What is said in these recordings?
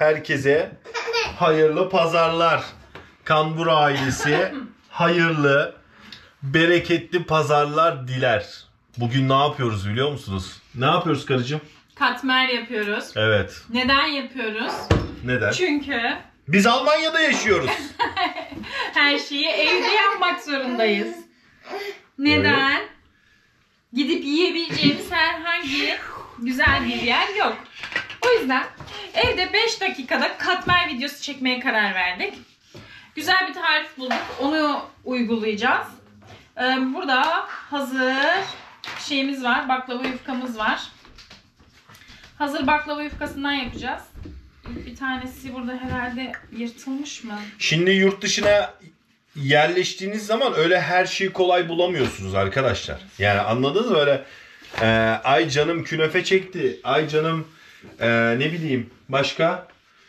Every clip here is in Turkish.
herkese hayırlı pazarlar. Kambur ailesi hayırlı, bereketli pazarlar diler. Bugün ne yapıyoruz biliyor musunuz? Ne yapıyoruz karıcığım? Katmer yapıyoruz. Evet. Neden yapıyoruz? Neden? Çünkü biz Almanya'da yaşıyoruz. her şeyi evde yapmak zorundayız. Neden? Evet. Gidip yiyebileceğimiz herhangi güzel bir yer yok. O yüzden evde 5 dakikada katmer videosu çekmeye karar verdik. Güzel bir tarif bulduk. Onu uygulayacağız. Burada hazır şeyimiz var. Baklava yufkamız var. Hazır baklava yufkasından yapacağız. Bir tanesi burada herhalde yırtılmış mı? Şimdi yurt dışına yerleştiğiniz zaman öyle her şeyi kolay bulamıyorsunuz arkadaşlar. Yani anladınız mı? Öyle ay canım künefe çekti. Ay canım ne bileyim başka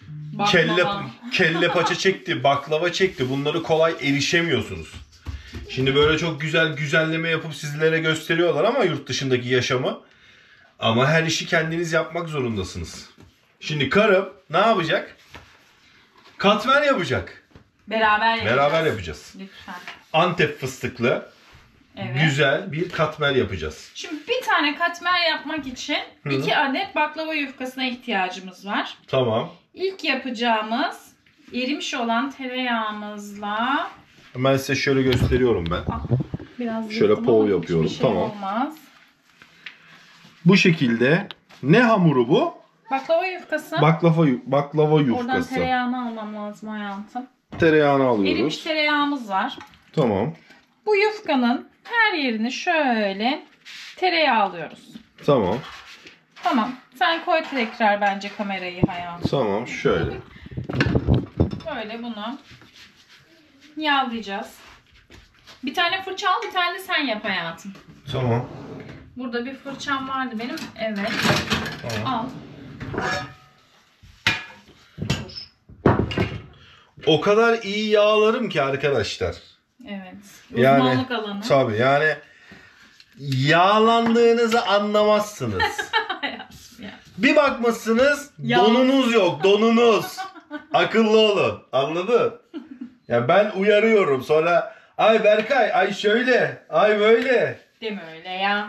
kelle paça çekti. Baklava çekti. Bunları kolay erişemiyorsunuz. Şimdi böyle çok güzel güzelleme yapıp sizlere gösteriyorlar ama yurt dışındaki yaşamı. Ama her işi kendiniz yapmak zorundasınız. Şimdi karım ne yapacak? Katmer yapacak. Beraber yapacağız. Lütfen. Antep fıstıklı güzel bir katmer yapacağız. Şimdi bir tane katmer yapmak için 2 adet baklava yufkasına ihtiyacımız var. Tamam. İlk yapacağımız erimiş olan tereyağımızla. Ben size şöyle gösteriyorum ben. Biraz şöyle pov yapıyorum. Şey tamam. Olmaz. Bu şekilde. Ne hamuru bu? Baklava yufkası. Baklava yufkası. Oradan tereyağını almam lazım hayatım. Tereyağını alıyoruz. Erimiş tereyağımız var. Tamam. Bu yufkanın her yerini şöyle tereyağı alıyoruz. Tamam. Tamam. Sen koy tekrar bence kamerayı hayatım. Tamam. Şöyle. Böyle bunu yağlayacağız. Bir tane fırça al, bir tane de sen yap hayatım. Tamam. Burada bir fırçam vardı benim. Evet. Tamam. Al. Dur. O kadar iyi yağlarım ki arkadaşlar. Evet. Yani, uzmanlık alanı. Tabii yani yağlandığınızı anlamazsınız. Bir bakmışsınız donunuz yok, donunuz. Akıllı olun. Anladın? Ya ben uyarıyorum sonra ay Berkay ay şöyle ay böyle. Deme öyle ya.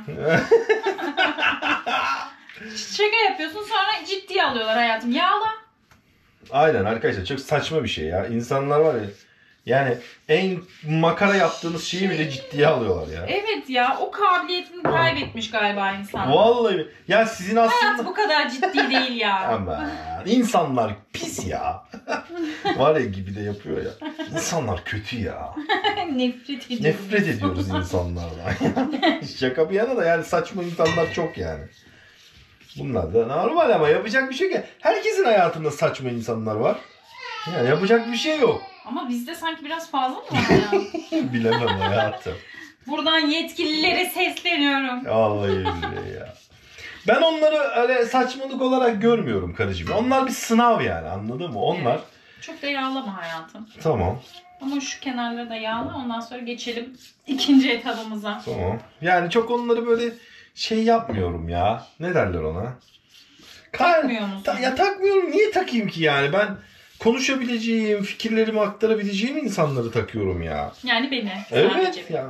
Şaka yapıyorsun sonra ciddiye alıyorlar hayatım. Yağla. Aynen arkadaşlar çok saçma bir şey ya. İnsanlar var ya yani en makara yaptığınız şeyi bile ciddiye alıyorlar ya. Evet ya o kabiliyetini kaybetmiş galiba insan. Vallahi ya sizin aslında... Hayat bu kadar ciddi değil ya. Ama insanlar pis ya. Var ya gibi de yapıyor ya. İnsanlar kötü ya. Nefret ediyoruz. Nefret ediyoruz insanlardan. Şaka bir yana da yani saçma insanlar çok yani. Bunlar da normal ama yapacak bir şey yok. Herkesin hayatında saçma insanlar var. Yani yapacak bir şey yok. Ama bizde sanki biraz fazla mı var ya? Bilemem hayatım. Buradan yetkililere sesleniyorum. Vallahi billahi ya. Ben onları öyle saçmalık olarak görmüyorum karıcığım. Onlar bir sınav yani anladın mı? Onlar. Evet. Çok da yağlama hayatım. Tamam. Ama şu kenarları da yağla ondan sonra geçelim ikinci etabımıza. Tamam. Yani çok onları böyle şey yapmıyorum ya. Ne derler ona? Takmıyor musun? Ya takmıyorum. Niye takayım ki yani? Ben konuşabileceğim, fikirlerimi aktarabileceğim insanları takıyorum ya. Yani beni. Evet ya.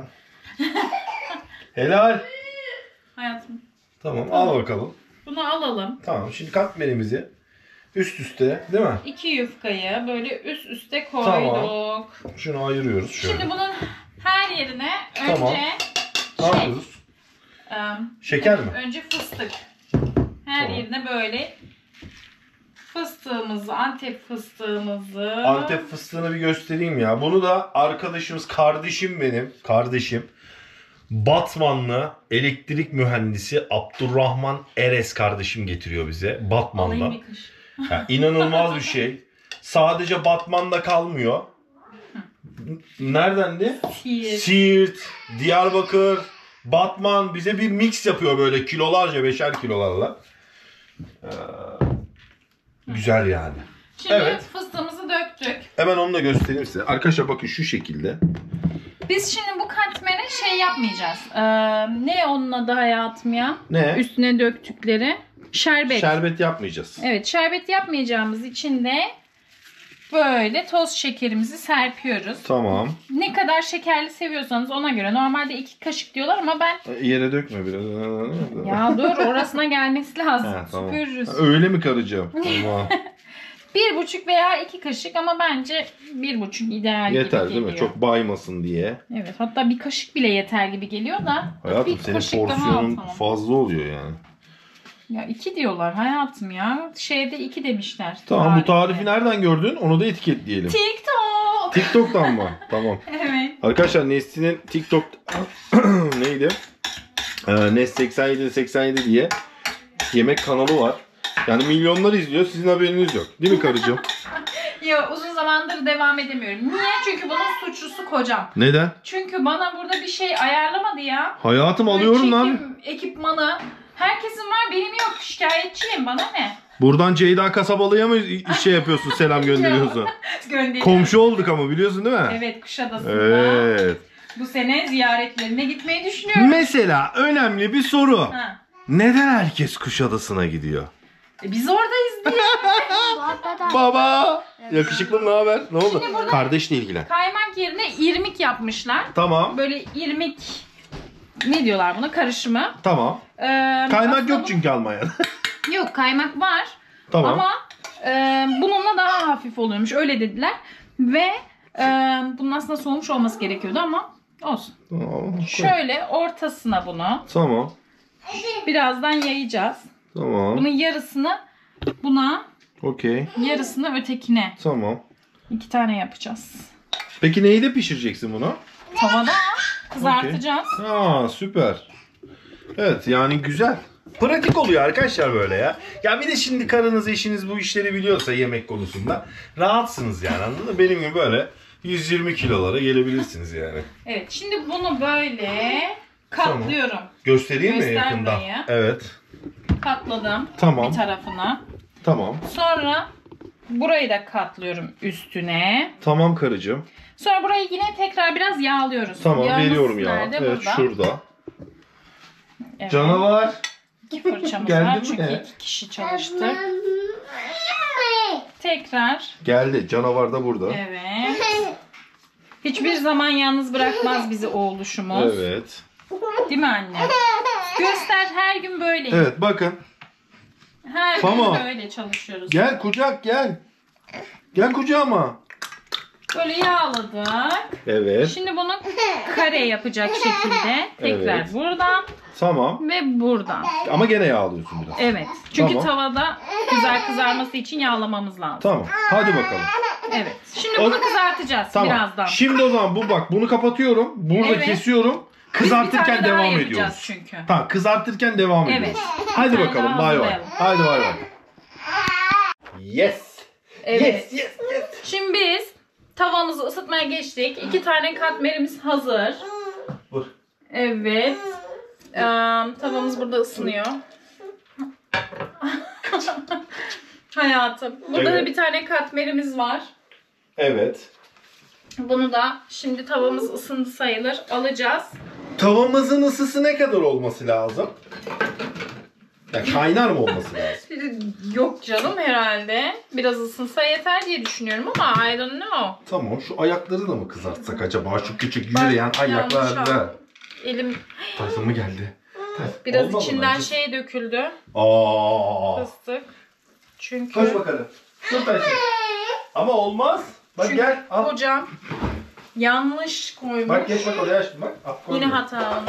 Helal. Hayatım. Tamam al bakalım. Bunu alalım. Tamam şimdi katmerimizi üst üste değil mi? 2 yufkayı böyle üst üste koyduk. Tamam. Şunu ayırıyoruz şöyle. Şimdi bunun her yerine Tamam. önce ne yapıyoruz? Şeker mi? Önce fıstık. Her Tamam. yerine böyle fıstığımızı, Antep fıstığımızı. Antep fıstığını bir göstereyim ya. Bunu da arkadaşımız, kardeşim benim. Kardeşim. Batmanlı elektrik mühendisi Abdurrahman Eres kardeşim getiriyor bize. Batman'da. Alayım bir kış. Yani inanılmaz bir şey. Sadece Batman'da kalmıyor. Neredendi? Siirt, Diyarbakır, Batman bize bir mix yapıyor böyle kilolarca, 5'er kilolarla. Güzel yani. Şimdi evet. Fıstığımızı döktük. Hemen onu da göstereyim size. Arkadaşlar bakın şu şekilde. Biz şimdi bu katmere şey yapmayacağız. Ne onun adı hayatım ya? Ne? Üstüne döktükleri. şerbet. Şerbet yapmayacağız. Evet, şerbet yapmayacağımız için de böyle toz şekerimizi serpiyoruz. Tamam. Ne kadar şekerli seviyorsanız ona göre. Normalde 2 kaşık diyorlar ama ben... Yere dökme biraz. Ya dur, orasına gelmesi lazım. Ha, tamam. Süpürürüz. Öyle mi karıcığım? Tamam. 1,5 veya 2 kaşık ama bence 1,5 ideal Yeter gibi değil mi? geliyor. Çok baymasın diye. Evet, hatta bir kaşık bile yeter gibi geliyor da. Hayatım bir senin kaşık daha porsiyonun atalım. fazla oluyor yani. Ya 2 diyorlar hayatım ya. Şeyde 2 demişler. Tamam, bu tarifi tarifte. nereden gördün? Onu da etiketleyelim. TikTok. TikTok'tan mı? Tamam. Evet. Arkadaşlar Nesli'nin TikTok neydi? Nes 87 diye yemek kanalı var. Yani milyonlar izliyor. Sizin haberiniz yok. Değil mi karıcığım? Ya uzun zamandır devam edemiyorum. Niye? Çünkü bunun suçlusu kocam. Neden? Çünkü bana burada bir şey ayarlamadı ya. Hayatım Böyle alıyorum lan. çekim ekipmanı. Herkesin var, benim yok. Şikayetçiyim, bana ne? Buradan Ceyda Kasabalı'ya mı şey yapıyorsun, selam gönderiyorsun? Gönderiyorum. Komşu olduk ama biliyorsun değil mi? Evet, Kuşadası'nda. Evet. Bu sene ziyaretlerine gitmeyi düşünüyorum. Mesela önemli bir soru. Ha. Neden herkes Kuşadası'na gidiyor? Biz oradayız diye. Baba! Yakışıklım, ne haber? Ne oldu? Şimdi burada- Kardeşle ilgilen. Kaymak yerine irmik yapmışlar. Tamam. Böyle irmik, ne diyorlar buna, karışımı. Tamam. Kaymak aslında yok çünkü Almanya'da. Yok, kaymak var. Tamam. Ama bununla daha hafif oluyormuş, öyle dediler. Ve bunun aslında soğumuş olması gerekiyordu ama olsun. Tamam. Şöyle ortasına bunu Tamam. birazdan yayacağız. Tamam. Bunun yarısını buna, Okey. yarısını ötekine. Tamam. 2 tane yapacağız. Peki neyde pişireceksin bunu? Tavada kızartacağız. Aa, süper. Evet, yani güzel. Pratik oluyor arkadaşlar böyle ya. Ya bir de şimdi karınız, eşiniz bu işleri biliyorsa yemek konusunda rahatsınız yani, anladın mı? Benim gibi böyle 120 kilolara gelebilirsiniz yani. Evet, şimdi bunu böyle katlıyorum. Göstereyim mi Göster yakından? burayı. Evet. Katladım Tamam. bir tarafına. Tamam. Sonra burayı da katlıyorum üstüne. Tamam karıcığım. Sonra burayı yine tekrar biraz yağlıyoruz. Tamam, Yağımız veriyorum ya. nerede? Evet, Burada. şurada. Evet. Canavar. 2 fırçamız Geldi var mi? çünkü 2 kişi çalıştık. Tekrar. Geldi. Canavar da burada. Evet. Hiçbir zaman yalnız bırakmaz bizi oğluşumuz. Evet. Değil mi anne? Göster, her gün böyle. Evet, bakın. Her Tamam. gün böyle çalışıyoruz. Gel kucak, gel. Gel kucağıma. Böyle yağladık. Evet. Şimdi bunu kare yapacak şekilde tekrar Evet. buradan Tamam. ve buradan. Ama gene yağlıyorsun biraz. Evet. Çünkü Tamam. tavada güzel kızarması için yağlamamız lazım. Tamam. Hadi bakalım. Evet. Şimdi bunu kızartacağız Tamam. birazdan. Şimdi o zaman bunu kapatıyorum. Burada Evet. kesiyorum. Bir tane Kızartırken daha devam yapacağız ediyoruz. çünkü. Tamam, kızartırken devam Evet. ediyoruz. Hadi Bir tane bakalım. daha Bay bay. hazırlayalım. Hadi bay bay. Yes. Evet. Yes, yes, yes. Şimdi biz tavamızı ısıtmaya geçtik. 2 tane katmerimiz hazır. Vur. Evet. Tavamız burada ısınıyor. Hayatım. Burada Evet. da bir tane katmerimiz var. Evet. Bunu da şimdi tavamız ısındı sayılır. Alacağız. Tavamızın ısısı ne kadar olması lazım? Ya kaynar mı olması lazım? Yok canım herhalde. Biraz ısınsa yeter diye düşünüyorum ama I don't know. Tamam, şu ayakları da mı kızartsak acaba? Şu küçük Bak, yürüyen yanlış ayaklarda. aldım. Elim Tayfun mu geldi? biraz Olmadı içinden bence. şey döküldü. Aa. Fıstık. Çünkü Koş bakalım. Dur Tayfun. Ama olmaz. Bak çünkü gel. Al. hocam yanlış koymuş. Bak geç bak oraya açtım bak. Al, koy Yine buraya. hata oldu.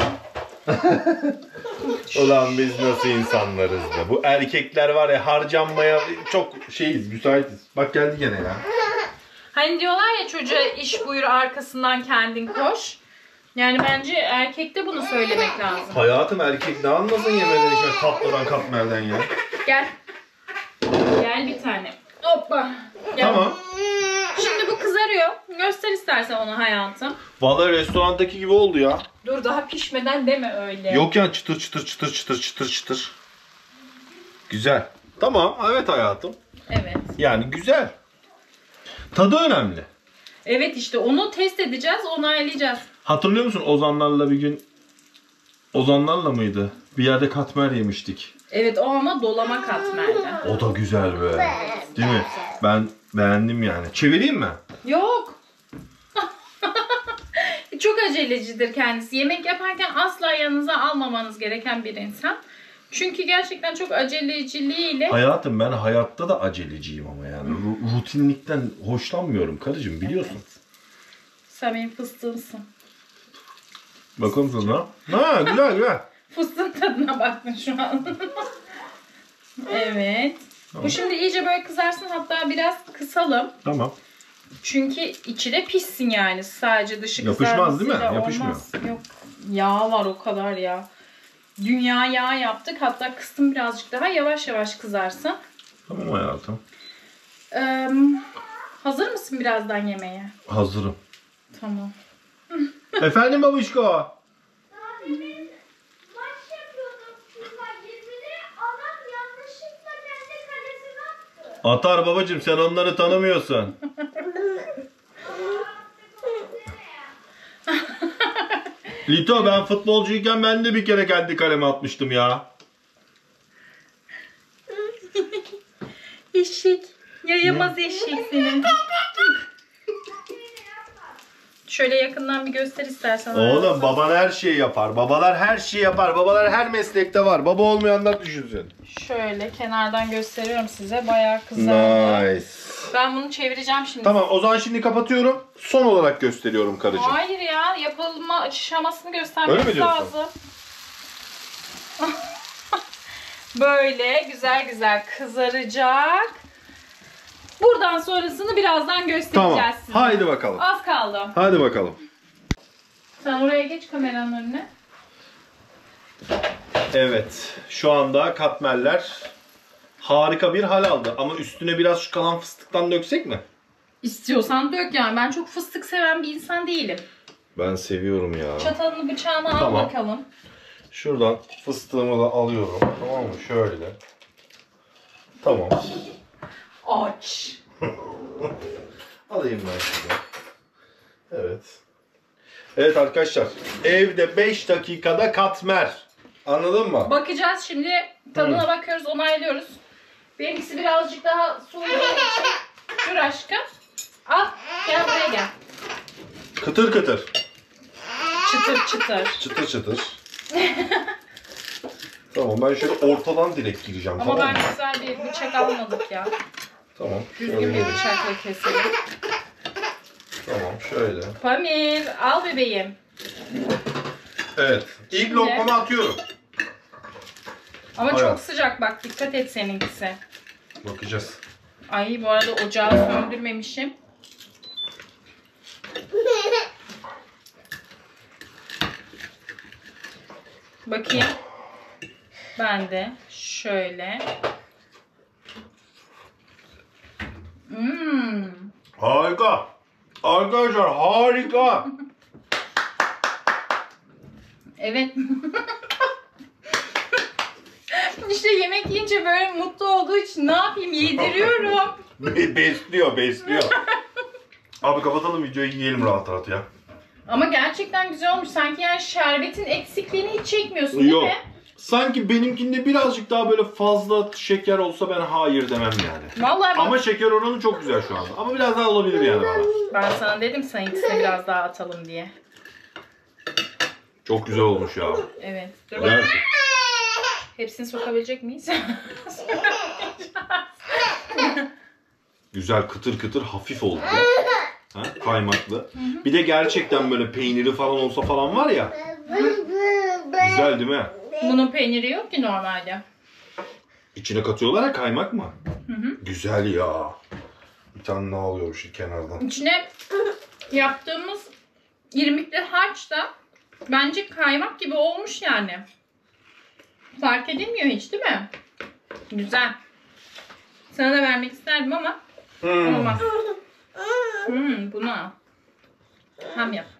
Ulan biz nasıl insanlarız da. Bu erkekler var ya, harcanmaya çok şeyiz, müsaitiz. Bak geldi gene ya. Hani diyorlar ya, çocuğa iş buyur arkasından kendin koş. Yani bence erkekte bunu söylemek lazım. Hayatım, erkek ne anlasın yemeden içme, tatlıdan katmerden ya. Gel. Gel bir tane. Hoppa. Gel. Tamam. Şimdi bu kızarıyor. Göster istersen onu hayatım. Vallahi restorandaki gibi oldu ya. Dur, daha pişmeden deme öyle. Yok ya, çıtır çıtır çıtır çıtır çıtır çıtır. Güzel. Tamam, evet hayatım. Evet. Yani güzel. Tadı önemli. Evet, işte onu test edeceğiz, onaylayacağız. Hatırlıyor musun Ozanlarla bir gün, Ozanlarla mıydı? Bir yerde katmer yemiştik. Evet, o ama dolama katmerdi. O da güzel be. Değil mi? Ben beğendim yani. Çevireyim mi? Yok. Çok acelecidir kendisi. Yemek yaparken asla yanınıza almamanız gereken bir insan. Çünkü gerçekten çok aceleciliğiyle... Hayatım, ben hayatta da aceleciyim ama yani. Rutinlikten hoşlanmıyorum karıcığım, biliyorsun. Sen benim fıstığımsın. Bakalım tadına. Ha, güzel güzel. Fıstığın tadına baktın şu an. Evet. Tamam. Bu şimdi iyice böyle kızarsın, hatta biraz kısalım. Tamam. Çünkü içi de pişsin yani. Sadece dışı Yapışmaz değil mi? kızarmasıyla Yapışmıyor. olmaz. Yok. Yağ var o kadar ya. Dünya yağ yaptık. Hatta kıstım birazcık daha. Yavaş yavaş kızarsın. Tamam hayatım. Hazır mısın birazdan yemeğe? Hazırım. Tamam. Efendim babişko. Maç yapıyordum FIFA 20'de, adam yanlışlıkla kendi kalesine attı. Atar babacığım, sen onları tanımıyorsun. Lito, ben futbolcuyken ben de bir kere kendi kaleme atmıştım ya. Eşek. Yayamaz eşek senin. Şöyle yakından bir göster istersen. Oğlum, baban her şeyi yapar. Babalar her şeyi yapar. Babalar her meslekte var. Baba olmayanlar düşünsün. Şöyle kenardan gösteriyorum size. Bayağı kızardı. Nice. Ben bunu çevireceğim şimdi. Tamam, o zaman şimdi kapatıyorum. Son olarak gösteriyorum karıcığım. Hayır ya, yapılma aşamasını Öyle mi göstermemiz diyorsun? lazım. Böyle güzel güzel kızaracak. Buradan sonrasını birazdan göstereceğiz Tamam. size. Haydi bakalım. Az kaldı. Hadi bakalım. Sen oraya geç kameranın önüne. Evet. Şu anda katmerler harika bir hal aldı. Ama üstüne biraz şu kalan fıstıktan döksek mi? İstiyorsan dök yani. Ben çok fıstık seven bir insan değilim. Ben seviyorum ya. Çatalını bıçağını al Tamam. bakalım. Şuradan fıstığımı da alıyorum. Tamam mı? Şöyle. Tamam. Aç. Alayım ben şunu. Evet. Evet arkadaşlar. Evde 5 dakikada katmer. Anladın mı? Bakacağız şimdi. Tadına bakıyoruz, onaylıyoruz. Benimkisi birazcık daha soğuduğu için. Dur aşkım. Al. Gel buraya gel. Kıtır kıtır. Çıtır çıtır. Çıtır çıtır. Tamam, ben şöyle ortadan direkt gireceğim. Ama tamam ben mı? güzel bir bıçak almadık ya. Tamam. Düzgün Şöyle. bir bıçakla keselim. Tamam, şöyle. Pamir, al bebeğim. Evet. İlk Şimdi- lokmamı atıyorum. Ama Aynen. çok sıcak bak, dikkat et seninkisi. Bakacağız. Ay, bu arada ocağı söndürmemişim. Bakayım. Ben de şöyle. Harika. Arkadaşlar harika. Evet. İşte yemek yiyince böyle mutlu olduğu için ne yapayım, yediriyorum. Besliyor, besliyor. Abi kapatalım videoyu, yiyelim rahat rahat ya. Ama gerçekten güzel olmuş. Sanki yani şerbetin eksikliğini hiç çekmiyorsun değil Yok. mi? Sanki benimkinde birazcık daha böyle fazla şeker olsa ben hayır demem yani. Vallahi bak, Ama şeker oranı çok güzel şu anda. Ama biraz daha olabilir yani bana. ben sana dedim seninkisine biraz daha atalım diye. Çok güzel olmuş ya. Evet. Dur bakalım. Gerçekten. Hepsini sokabilecek miyiz? Güzel, kıtır kıtır, hafif oldu. Ha, kaymaklı. Bir de gerçekten böyle peyniri falan olsa falan var ya. Güzel değil mi? Bunun peyniri yok ki normalde. İçine katıyorlar ya, kaymak mı? Hı hı. Güzel ya. Bir tane daha alıyorum şu kenardan. İçine yaptığımız irmikli harç da bence kaymak gibi olmuş yani. Fark edilmiyor hiç değil mi? Güzel. Sana da vermek isterdim ama olmaz. Bunu al. Ham yap.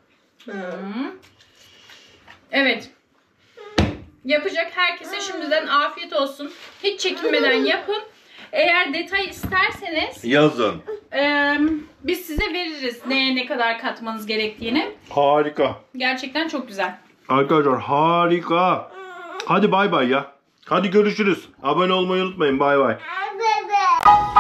Evet. Yapacak herkese şimdiden afiyet olsun. Hiç çekinmeden yapın. Eğer detay isterseniz Yazın. biz size veririz neye ne kadar katmanız gerektiğini. Harika. Gerçekten çok güzel. Arkadaşlar harika. Hadi bay bay ya. Hadi görüşürüz. Abone olmayı unutmayın. Bay bay. Bebe.